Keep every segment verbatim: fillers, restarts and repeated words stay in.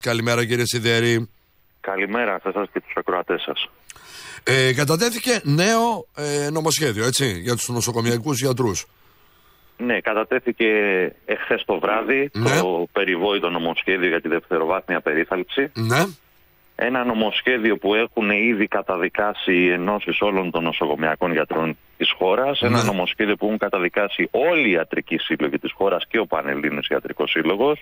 Καλημέρα κύριε Σιδέρη. Καλημέρα σε εσάς και τους ακροατές σας. Ε, κατατέθηκε νέο ε, νομοσχέδιο, έτσι, για τους νοσοκομιακούς γιατρούς. Ναι, κατατέθηκε εχθές το βράδυ ναι. το περιβόητο νομοσχέδιο για τη δευτεροβάθμια περίθαλψη. Ναι. Ένα νομοσχέδιο που έχουν ήδη καταδικάσει οι ενώσεις όλων των νοσοκομιακών γιατρών της χώρας. Ναι. Ένα νομοσχέδιο που έχουν καταδικάσει όλοι οι ιατρικοί σύλλογοι της χώρας και ο Πανελλήνιος Ιατρικός Σύλλογος.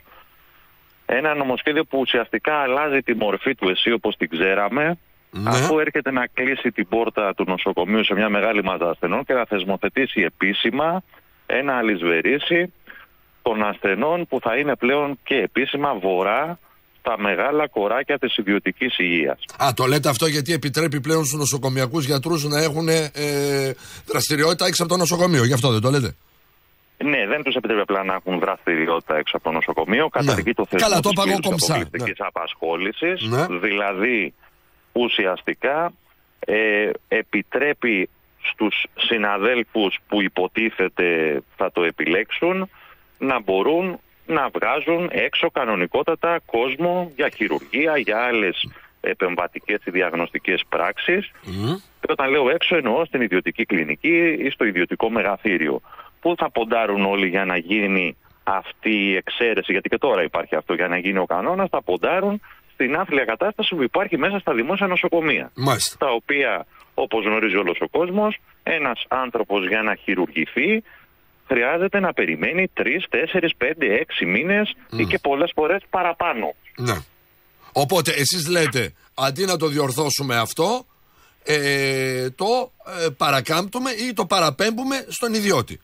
Ένα νομοσχέδιο που ουσιαστικά αλλάζει τη μορφή του ΕΣΥ όπως την ξέραμε, ναι. αφού έρχεται να κλείσει την πόρτα του νοσοκομείου σε μια μεγάλη μάζα ασθενών και να θεσμοθετήσει επίσημα ένα αλυσβερίσι των ασθενών που θα είναι πλέον και επίσημα βορρά στα μεγάλα κοράκια της ιδιωτικής υγείας. Α, το λέτε αυτό γιατί επιτρέπει πλέον στους νοσοκομιακούς γιατρούς να έχουν ε, δραστηριότητα έξω από το νοσοκομείο, γι' αυτό δεν το λέτε? Ναι, δεν τους επιτρέπει απλά να έχουν δραστηριότητα έξω από το νοσοκομείο. Καταργεί ναι. το θεσμό της αποκλειστικής ναι. απασχόλησης, ναι. δηλαδή ουσιαστικά ε, επιτρέπει στους συναδέλφους που υποτίθεται θα το επιλέξουν να μπορούν να βγάζουν έξω κανονικότατα κόσμο για χειρουργία, για άλλες επεμβατικές ή διαγνωστικές πράξεις. Mm. Και όταν λέω έξω εννοώ στην ιδιωτική κλινική ή στο ιδιωτικό μεγαθύριο. Πού θα ποντάρουν όλοι για να γίνει αυτή η εξαίρεση, γιατί και τώρα υπάρχει αυτό, για να γίνει ο κανόνας, θα ποντάρουν στην άθλια κατάσταση που υπάρχει μέσα στα δημόσια νοσοκομεία. Μάλιστα. Τα οποία, όπως γνωρίζει όλος ο κόσμος, ένας άνθρωπος για να χειρουργηθεί χρειάζεται να περιμένει τρεις, τέσσερις, πέντε, έξι μήνες mm. ή και πολλές φορές παραπάνω. Ναι. Οπότε εσείς λέτε, αντί να το διορθώσουμε αυτό, ε, το ε, παρακάμπτουμε ή το παραπέμπουμε στον ιδιώτη.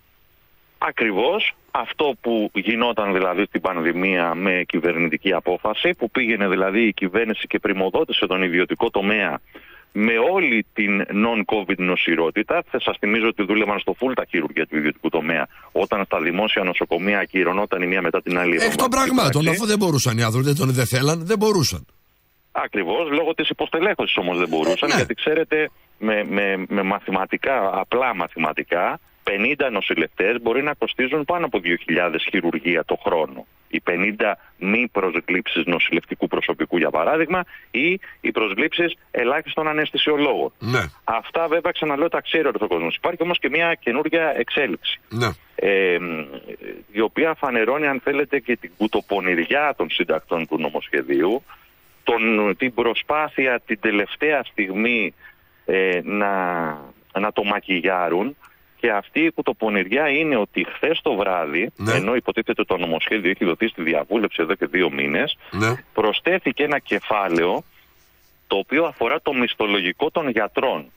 Ακριβώς αυτό που γινόταν δηλαδή στην πανδημία με κυβερνητική απόφαση, που πήγαινε δηλαδή η κυβέρνηση και πριμοδότησε τον ιδιωτικό τομέα με όλη την non-COVID νοσηρότητα. Θα σας θυμίζω ότι δούλευαν στο full τα χειρουργία του ιδιωτικού τομέα, όταν στα δημόσια νοσοκομεία ακυρωνόταν η μία μετά την άλλη. Εκ των πραγμάτων, αφού δεν μπορούσαν οι άνθρωποι, δεν τον δεν θέλαν, δεν μπορούσαν. Ακριβώς, λόγω της υποστελέχωσης όμως δεν μπορούσαν, ε, ναι. γιατί ξέρετε με, με, με μαθηματικά, απλά μαθηματικά, πενήντα νοσηλευτές μπορεί να κοστίζουν πάνω από δύο χιλιάδες χειρουργία το χρόνο. Οι πενήντα μη προσλήψεις νοσηλευτικού προσωπικού, για παράδειγμα, ή οι προσλήψεις ελάχιστων αναισθησιολόγων. Ναι. Αυτά βέβαια, ξαναλέω, τα ξέρει ο κόσμος. Υπάρχει όμως και μια καινούργια εξέλιξη. Ναι. Ε, η οποία φανερώνει, αν θέλετε, και την κουτοπονηριά των συντακτών του νομοσχεδίου, τον, την προσπάθεια την τελευταία στιγμή ε, να, να το μακιγιάρουν. Και αυτή η κουτοπονηριά είναι ότι χθες το βράδυ, ναι. ενώ υποτίθεται το νομοσχέδιο έχει δοθεί στη διαβούλευση εδώ και δύο μήνες, ναι. προσθέθηκε ένα κεφάλαιο το οποίο αφορά το μισθολογικό των γιατρών,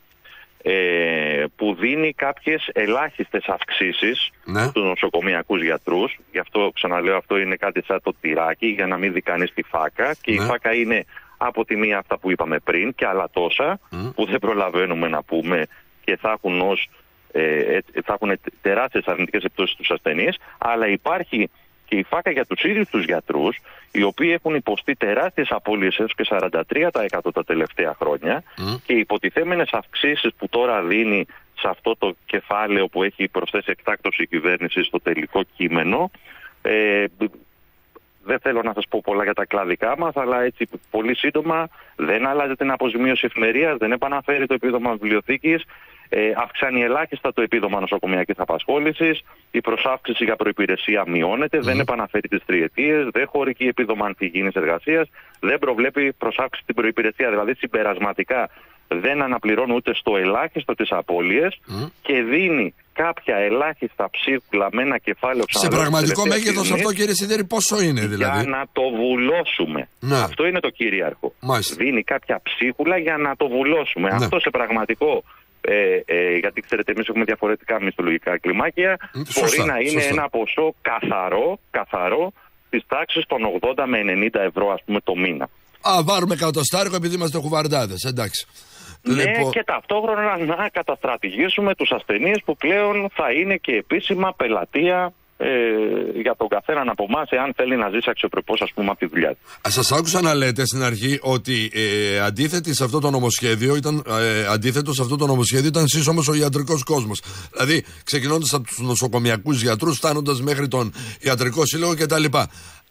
ε, που δίνει κάποιες ελάχιστες αυξήσεις ναι. στους νοσοκομιακούς γιατρούς. Γι' αυτό ξαναλέω, αυτό είναι κάτι σαν το τυράκι, για να μην δει κανείς τη φάκα. Και ναι. η φάκα είναι από τη μία αυτά που είπαμε πριν και άλλα τόσα mm. που δεν προλαβαίνουμε να πούμε και θα έχουν ως Ε, θα έχουν τεράστιες αρνητικές επιπτώσεις στους ασθενείς, αλλά υπάρχει και η φάκα για τους ίδιους τους γιατρούς, οι οποίοι έχουν υποστεί τεράστιες απώλειες έως και σαράντα τρία τοις εκατό τα τελευταία χρόνια mm. και οι υποτιθέμενες αυξήσεις που τώρα δίνει σε αυτό το κεφάλαιο που έχει προσθέσει εκτάκτως η κυβέρνηση στο τελικό κείμενο, ε, δεν θέλω να σας πω πολλά για τα κλαδικά μας, αλλά έτσι πολύ σύντομα δεν αλλάζει την αποζημίωση εφημερίας, δεν επαναφέρει το επίδομα βιβλιοθήκης, ε, αυξάνει ελάχιστα το επίδομα νοσοκομιακής απασχόλησης, η προσάυξηση για προϋπηρεσία μειώνεται, mm. δεν επαναφέρει τις τριετίες, δεν χορηγεί επίδομα αντιγίνης εργασίας, δεν προβλέπει προσάυξηση στην προϋπηρεσία, δηλαδή συμπερασματικά δεν αναπληρώνει ούτε στο ελάχιστο τις απώλειες mm. και δίνει κάποια ελάχιστα ψίχουλα με ένα κεφάλαιο ξαναλέω. Σε πραγματικό μέγεθος αυτό, κύριε Σιδέρη, πόσο είναι δηλαδή? Για να το βουλώσουμε. Ναι. Αυτό είναι το κυρίαρχο. Μάλιστα. Δίνει κάποια ψίχουλα για να το βουλώσουμε. Ναι. Αυτό σε πραγματικό, ε, ε, γιατί ξέρετε εμείς έχουμε διαφορετικά μισθολογικά κλιμάκια, σωστά, μπορεί να είναι σωστά. ένα ποσό καθαρό, καθαρό της τάξης των ογδόντα με ενενήντα ευρώ ας πούμε το μήνα. Α, βάρουμε εκατοστάρικο επειδή είμαστε χουβαρντάδες, εντάξει. Ναι, λοιπόν... και ταυτόχρονα να καταστρατηγήσουμε τους ασθενείς που πλέον θα είναι και επίσημα πελατεία ε, για τον καθέναν από εμάς, εάν θέλει να ζήσει αξιοπρεπώς, ας πούμε, από τη δουλειά του. Σας άκουσα να λέτε στην αρχή ότι ε, αντίθετη σε αυτό το νομοσχέδιο ήταν, ε, αντίθετο σε αυτό το νομοσχέδιο ήταν σύσσωμος ο ιατρικός κόσμος. Δηλαδή, ξεκινώντας από τους νοσοκομιακούς γιατρούς, φτάνοντας μέχρι τον ιατρικό σύλλογο κτλ.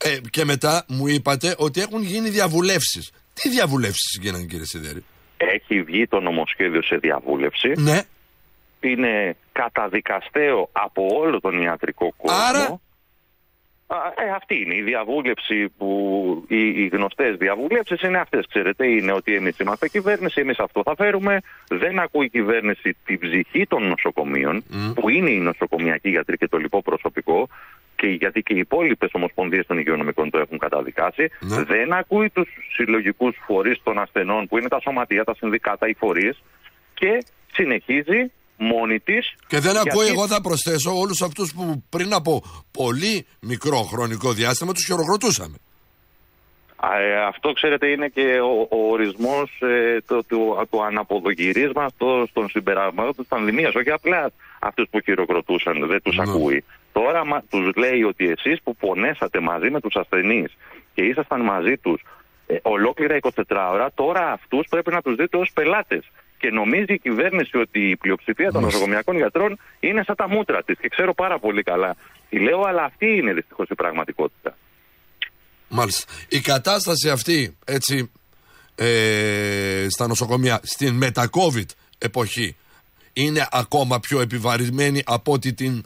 Ε, και μετά μου είπατε ότι έχουν γίνει διαβουλεύσεις. Τι διαβουλεύσεις γίνανε, κύριε Σιδέρη? Έχει βγει το νομοσχέδιο σε διαβούλευση. Ναι. Είναι καταδικαστέο από όλο τον ιατρικό κόσμο. Άρα... Ε, αυτή είναι η διαβούλευση που. Οι, οι γνωστές διαβουλεύσεις είναι αυτές, ξέρετε. Είναι ότι εμείς είμαστε κυβέρνηση, εμείς αυτό θα φέρουμε. Δεν ακούει η κυβέρνηση την ψυχή των νοσοκομείων, mm. που είναι οι νοσοκομιακοί γιατροί και το λοιπό προσωπικό, και γιατί και οι υπόλοιπες ομοσπονδίες των υγειονομικών το έχουν καταδικάσει. Mm. Δεν ακούει τους συλλογικούς φορείς των ασθενών, που είναι τα σωματεία, τα συνδικάτα, οι φορείς, και συνεχίζει μόνη της. Και δεν γιατί... ακούει, εγώ θα προσθέσω, όλους αυτούς που πριν από πολύ μικρό χρονικό διάστημα τους χειροκροτούσαμε. Ε, αυτό, ξέρετε, είναι και ο, ο ορισμός ε, του το, το, το αναποδογυρίσματος των συμπεράσματων της πανδημίας. Όχι απλά αυτούς που χειροκροτούσαν, δεν τους ναι. ακούει. Τώρα μα, τους λέει ότι εσείς που πονέσατε μαζί με τους ασθενείς και ήσασταν μαζί τους ε, ολόκληρα εικοσιτέσσερις ώρα, τώρα αυτούς πρέπει να τους δείτε ως πελάτες. Και νομίζει η κυβέρνηση ότι η πλειοψηφία των νοσοκομιακών γιατρών είναι σαν τα μούτρα της. Και ξέρω πάρα πολύ καλά τι λέω, αλλά αυτή είναι δυστυχώς η πραγματικότητα. Μάλιστα. Η κατάσταση αυτή, έτσι, ε, στα νοσοκομεία, στην μετα-COVID εποχή, είναι ακόμα πιο επιβαρημένη από ότι την,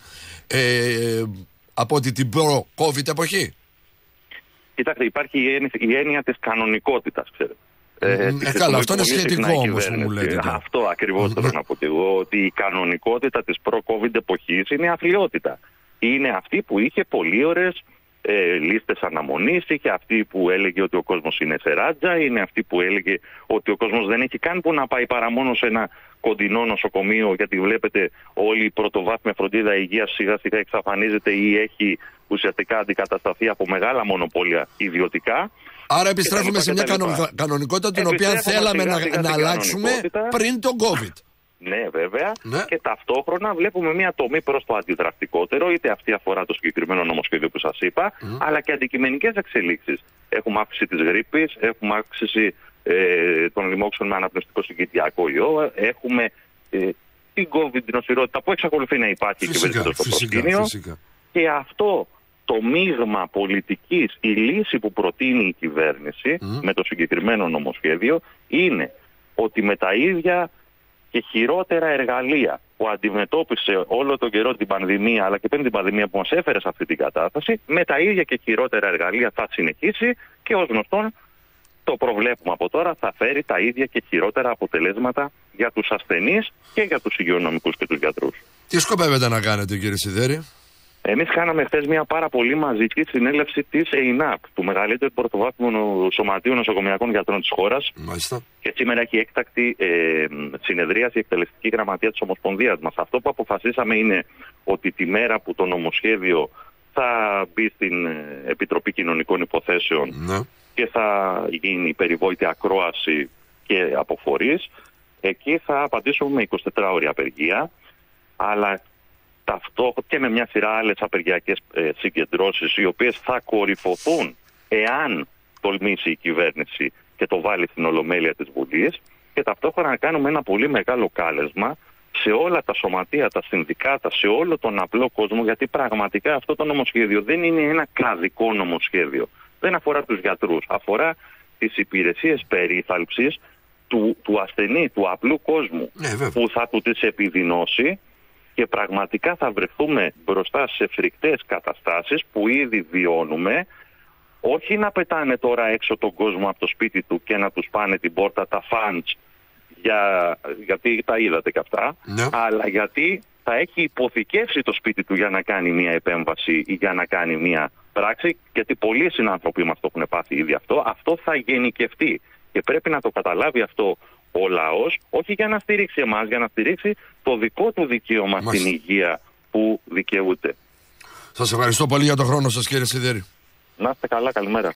ε, από ότι την προ-COVID εποχή? Κοιτάξτε, υπάρχει η έννοια, η έννοια της κανονικότητας, ξέρετε. Ε, ε, καλά, αυτό είναι σχετικό όμως που μου λέτε. Αυτό ακριβώς θέλω να πω και εγώ, ότι η κανονικότητα της προ-COVID εποχής είναι αθλιότητα. Είναι αυτή που είχε πολύ ωραίες ε, λίστες αναμονής, είχε αυτή που έλεγε ότι ο κόσμος είναι σε ράτζα, είναι αυτή που έλεγε ότι ο κόσμος δεν έχει καν που να πάει παρά μόνο σε ένα κοντινό νοσοκομείο, γιατί βλέπετε όλη η πρωτοβάθμια φροντίδα υγείας σιγά σιγά εξαφανίζεται ή έχει ουσιαστικά αντικατασταθεί από μεγάλα μονοπόλια ιδιωτικά. Άρα επιστρέφουμε σε μια κανο... κανονικότητα την οποία θέλαμε σιγά, σιγά, να, να αλλάξουμε πριν τον COVID. Ναι, βέβαια. Ναι. Και ταυτόχρονα βλέπουμε μια τομή προς το αντιδραστικότερο, είτε αυτή αφορά το συγκεκριμένο νομοσχέδιο που σας είπα, mm. αλλά και αντικειμενικές εξελίξεις. Έχουμε αύξηση της γρίπης, έχουμε αύξηση ε, των λοιμόξεων με αναπνευστικό συγκητιακό ιό, έχουμε ε, την COVID, την νοσηρότητα που εξακολουθεί να υπάρχει φυσικά, και βρίσκεται στο προσκήνιο. Και αυτό το μείγμα πολιτικής, η λύση που προτείνει η κυβέρνηση mm. με το συγκεκριμένο νομοσχέδιο είναι ότι με τα ίδια και χειρότερα εργαλεία που αντιμετώπισε όλο τον καιρό την πανδημία, αλλά και πριν την πανδημία που μας έφερε σε αυτή την κατάσταση, με τα ίδια και χειρότερα εργαλεία θα συνεχίσει και ως γνωστόν, το προβλέπουμε από τώρα, θα φέρει τα ίδια και χειρότερα αποτελέσματα για τους ασθενείς και για τους υγειονομικούς και τους γιατρούς. Τι σκοπεύετε να κάνετε, κύριε Σιδέρη? Εμείς κάναμε χθες μια πάρα πολύ μαζική συνέλευση της ΕΙΝΑΠ, του μεγαλύτερου πρωτοβάθμιου σωματείου νοσοκομιακών γιατρών της χώρας. Μάλιστα. Και σήμερα έχει έκτακτη ε, συνεδρίαση η εκτελεστική γραμματεία της Ομοσπονδίας μας. Αυτό που αποφασίσαμε είναι ότι τη μέρα που το νομοσχέδιο θα μπει στην Επιτροπή Κοινωνικών Υποθέσεων ναι. και θα γίνει η περιβόητη ακρόαση και από φορείς, εκεί θα απαντήσουμε με εικοσιτετράωρη απεργία, αλλά ταυτόχρονα και με μια σειρά άλλες απεργιακές ε, συγκεντρώσεις, οι οποίες θα κορυφωθούν εάν τολμήσει η κυβέρνηση και το βάλει στην Ολομέλεια της Βουλής, και ταυτόχρονα να κάνουμε ένα πολύ μεγάλο κάλεσμα σε όλα τα σωματεία, τα συνδικάτα, σε όλο τον απλό κόσμο, γιατί πραγματικά αυτό το νομοσχέδιο δεν είναι ένα κλαδικό νομοσχέδιο. Δεν αφορά τους γιατρούς, αφορά τις υπηρεσίες περίθαλψης του, του ασθενή, του απλού κόσμου, ναι, που θα του τις επιδεινώσει. Και πραγματικά θα βρεθούμε μπροστά σε φρικτές καταστάσεις που ήδη βιώνουμε, όχι να πετάνε τώρα έξω τον κόσμο από το σπίτι του και να τους πάνε την πόρτα τα φαντς, για, γιατί τα είδατε και αυτά, ναι. αλλά γιατί θα έχει υποθηκεύσει το σπίτι του για να κάνει μια επέμβαση ή για να κάνει μια πράξη, γιατί πολλοί συνάνθρωποι μας το έχουν πάθει ήδη αυτό. Αυτό θα γενικευτεί και πρέπει να το καταλάβει αυτό ο λαός, όχι για να στηρίξει εμάς, για να στηρίξει το δικό του δικαίωμα Μάλιστα. στην υγεία που δικαιούται. Σας ευχαριστώ πολύ για τον χρόνο σας, κύριε Σιδέρη. Να είστε καλά, καλημέρα.